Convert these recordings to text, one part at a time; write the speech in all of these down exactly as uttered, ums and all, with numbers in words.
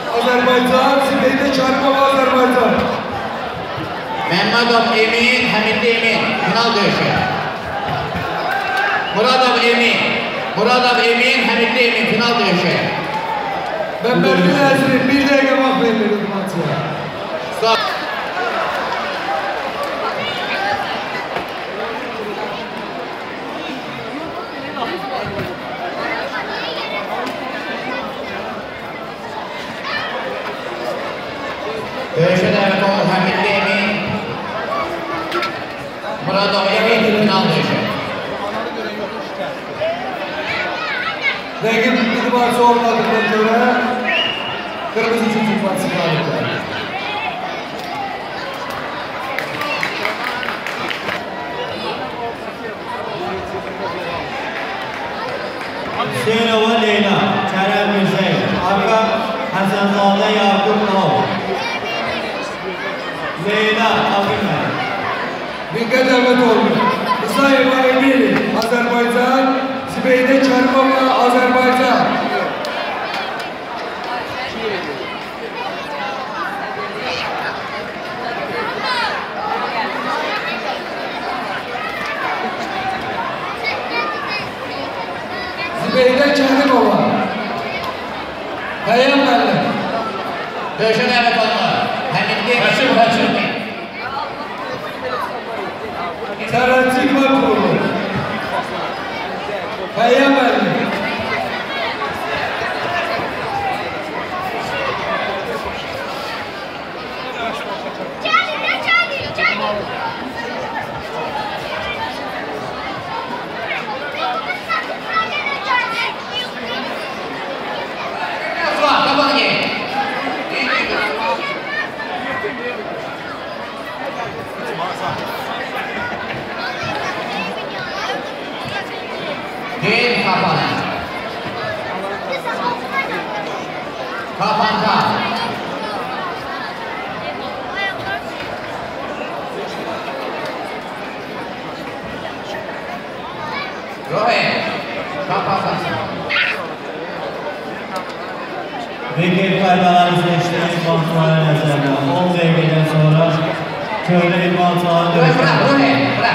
Azerbaycan, Sibeyde Karimov Azerbaycan. Mehmetov Emin, Hamidli Emin, final döyüşü. Muradov Emin, Muradov Emin, Hamidli Emin, final döyüşü. Mehmetli Nezri, bir dakika bak verilir maçıya. Stop. Döyüşe davet olan Hamidli Emin, Muradov Emin, final döyüşü. Rakip bir maçı olmadığına göre kırmızı çocuk maçı galipler. Hüseynova Leyla, Kerem Mirzayev, Arka Hasanzade Yakup Nov, Leyla Akınlar. Dikkat davet olmuş. Musayeva Emir, Azerbaycan, Sibeyde Karimov Azerbaycan. Sibeyde Karimov. Kayam Belli. Döyüşe davet olan Hamidli Emin, Muradov Emin. Saraçık Makulu. Kayam Belli. Değil kapan. Kapanca. Rohe. Kapansın. Rekep kaydaları seçtiğiniz mantıları mesela on devgiden sonra köyde bir mantığa Rohe dönüştü. bırak, Rohe bırak.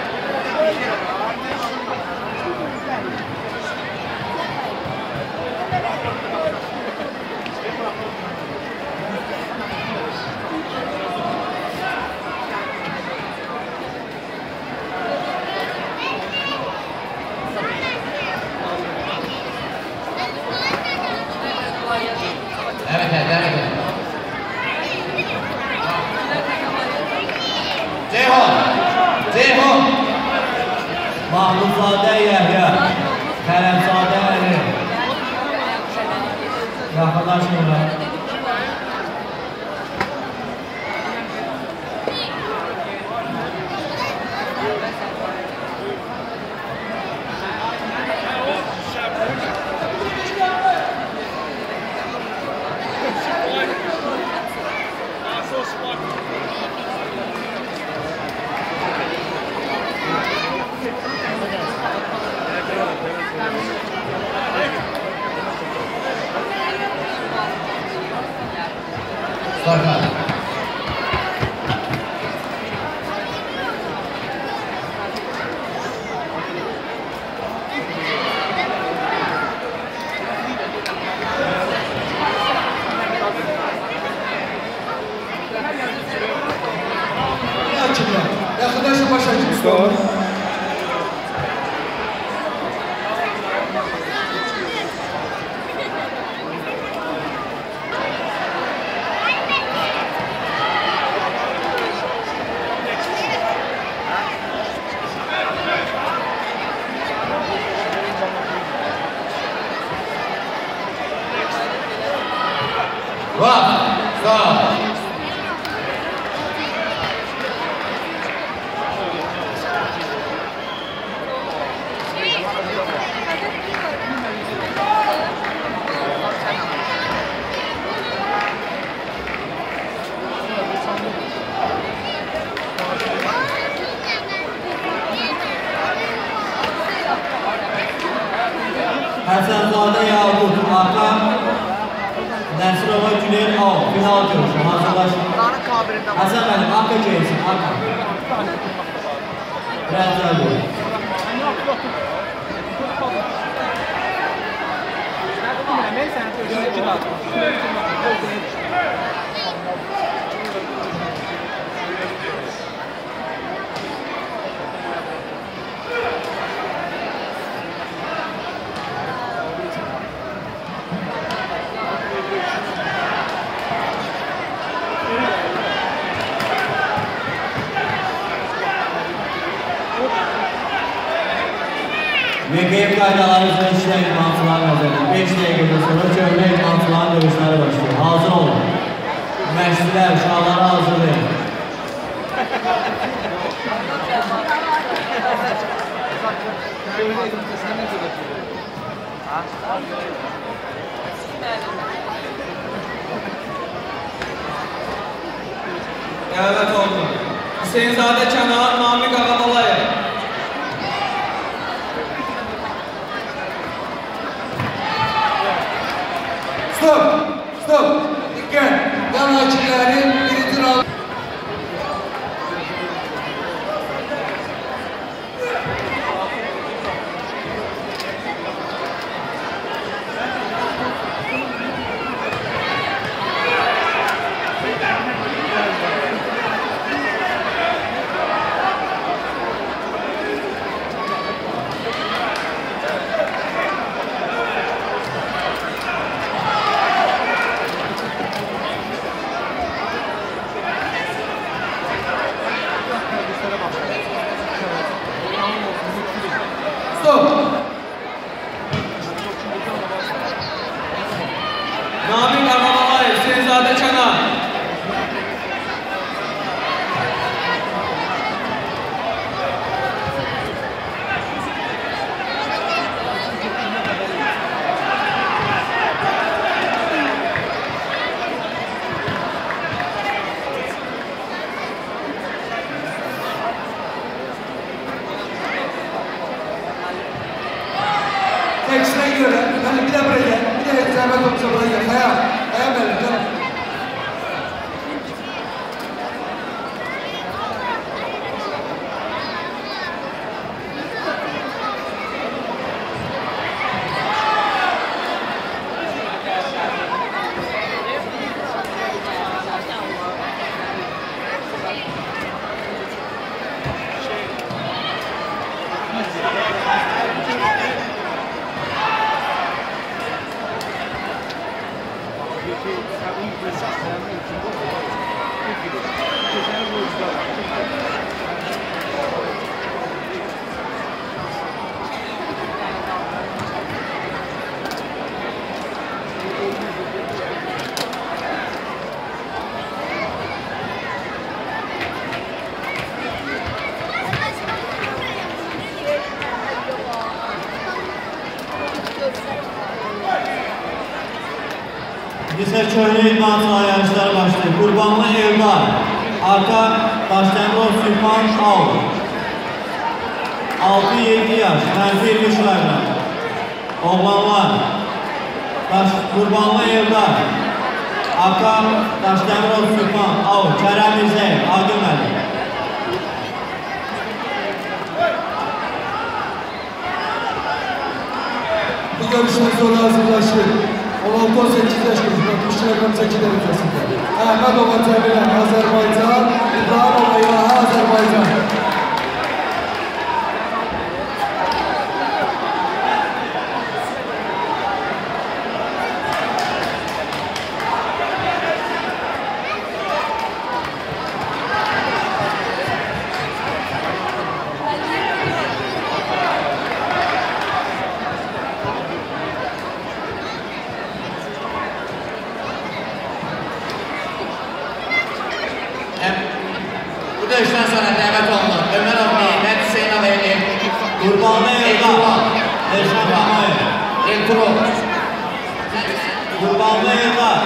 Evet, evet, evet. Ceyhun, Ceyhun. Mahmuzade Yahya, Keremzade Ali. Yaklaşmıyorlar. Sarkar. Yakınlaşın başa çıkıyor. Vah, sağ ol. Hasanzade Yakup, Hakan Nesrova Cüneyt. final görüşü. Hazırlaşın. Hasan benim, arka gelsin, arka. Rəncəl buyur. V K F qaydaları üzrə işləyən idmançılar nəzərində beş dəqiqədən sonra köhnə idmançıların döyüşləri başlayır. Hazır olun. Məşqçilər, uşaqları hazırlayın. Dəvət oldu. Hüseynzadə Kənan, Namiq Ağabalayev. Stop! Stop! Dikkat! Yan hakimlerin birinci round. Stop! Namiq Ağabalayev, Hüseynzadə Kənan. Teksine göre, ben bir de buraya gel, bir de zahmet olursa buraya gel. Kaya, kaya benim, canım. Lisə köhnə idmançılar yarışları başlayır. Qurbanlı Eldar, arka Daşdəmirov Süleyman Al. altı yedi yaş, mənfi iyirmi kiloqram. Oğlanlar, Daş, Qurbanlı Eldar, arka Daşdəmirov Süleyman Al. Kərəm Mirzəyev, Agil Məlik. Bu görüşten sonra hazırlaşır. on altı on sekiz yaş grubunda altmış kilogram çekilir ülkesinde. Ahmedova Cemilen, Azerbaycan, İbrahimova İlahi, Azerbaycan. Bu dövüşdən sonra dəvət olunur. Ömərov Mehmet, Hüseynov Elif, Qurbanlı Eldar, Elşan Qamayev. Elturov. Qurbanlı Eldar,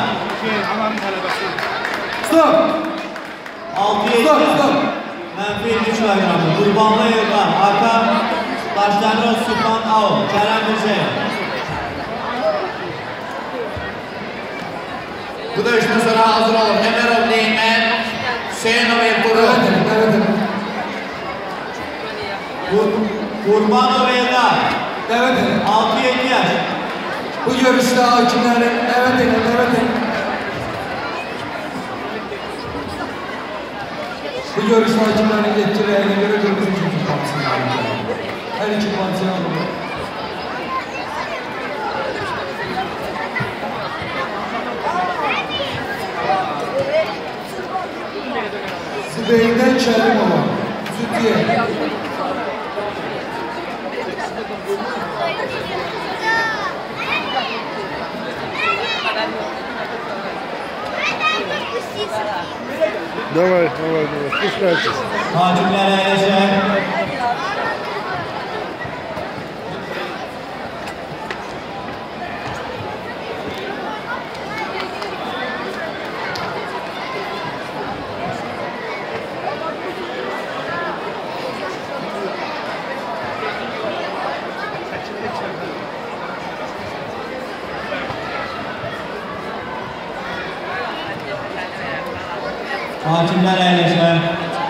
Stop! altı yedi Stop, yaş, stop! mənfi iyirmi kiloqram. Qurbanlı Eldar, arka Daşdəmirov Süleyman Al. Kərəm Mirzəyev. Bu dövüşten sonra hazır olur. Emirov Neymen, Hüseynov Elturu. Evet efendim, evet efendim. Qurbanov Eldar. Evet efendim. altı yedi yaş. Bu görüşte hakimlerin, evet efendim, evet efendim. Bu görüşte hakimlerin yetkilerine göre kırmızı çocuk kapsın. Her iki partiye alınır. Zübeyir'den Kerimova, Sütüye. Давай, давай, давай, спускайтесь. Hakimlər əyləşər. Hakimlər əyləşər.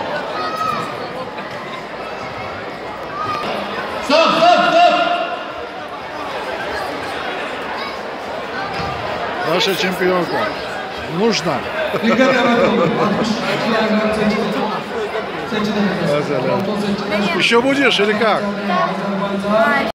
Stop, stop, stop. Наша чемпионка. Нужно. Dikkat evet olur. altmış iki yerden seçilir. Seçilir. Mesela. Altın seçilir. Еще будешь или как? Azerbaycan.